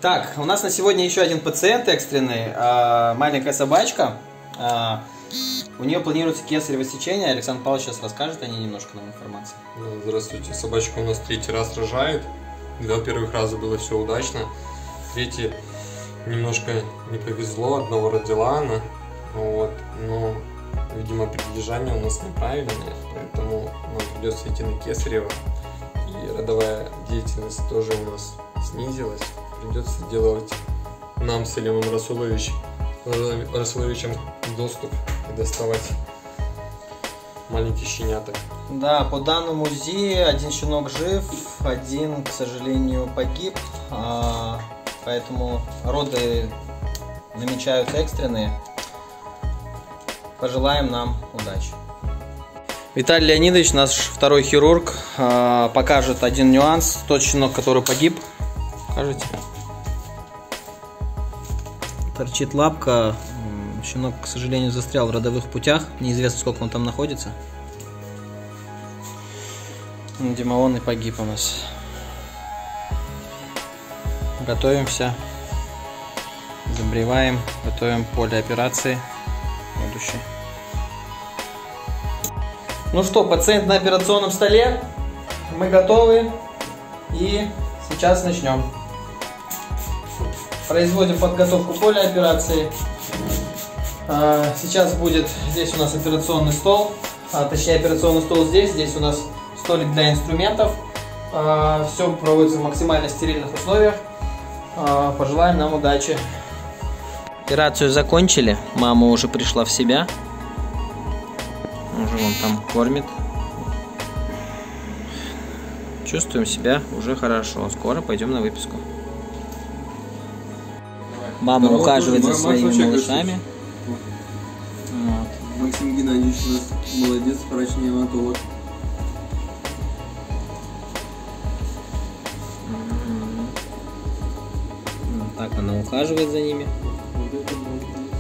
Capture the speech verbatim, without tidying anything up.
Так, у нас на сегодня еще один пациент экстренный, а, маленькая собачка. А, у нее планируется кесарево сечение. Александр Павлович сейчас расскажет о ней немножко нам информации. Здравствуйте, собачка у нас третий раз рожает. Два первых раза было все удачно. Третий немножко не повезло, одного родила она. Вот, но, видимо, прилежание у нас неправильное, поэтому нам придется идти на кесарево. И родовая деятельность тоже у нас снизилась. Придется делать нам с Селимом Расулович, Расуловичем доступ и доставать маленьких щеняток. Да, по данному УЗИ один щенок жив, один, к сожалению, погиб, поэтому роды намечаются экстренные. Пожелаем нам удачи. Виталий Леонидович, наш второй хирург, покажет один нюанс. Тот щенок, который погиб, покажите. Торчит лапка. Щенок, к сожалению, застрял в родовых путях. Неизвестно, сколько он там находится. Видимо, он и погиб у нас. Готовимся. Забреваем. Готовим поле операции будущее. Ну что, пациент на операционном столе. Мы готовы. И сейчас начнем. Производим подготовку поля операции. Сейчас будет здесь у нас операционный стол. Точнее, операционный стол здесь. Здесь у нас столик для инструментов. Все проводится в максимально стерильных условиях. Пожелаем нам удачи. Операцию закончили. Мама уже пришла в себя. Уже вон там кормит. Чувствуем себя уже хорошо. Скоро пойдем на выписку. Мама да, ухаживает за своими малышами. Вот. Максим Геннадьевич у нас молодец, врач-неонатолог. Вот так она ухаживает за ними.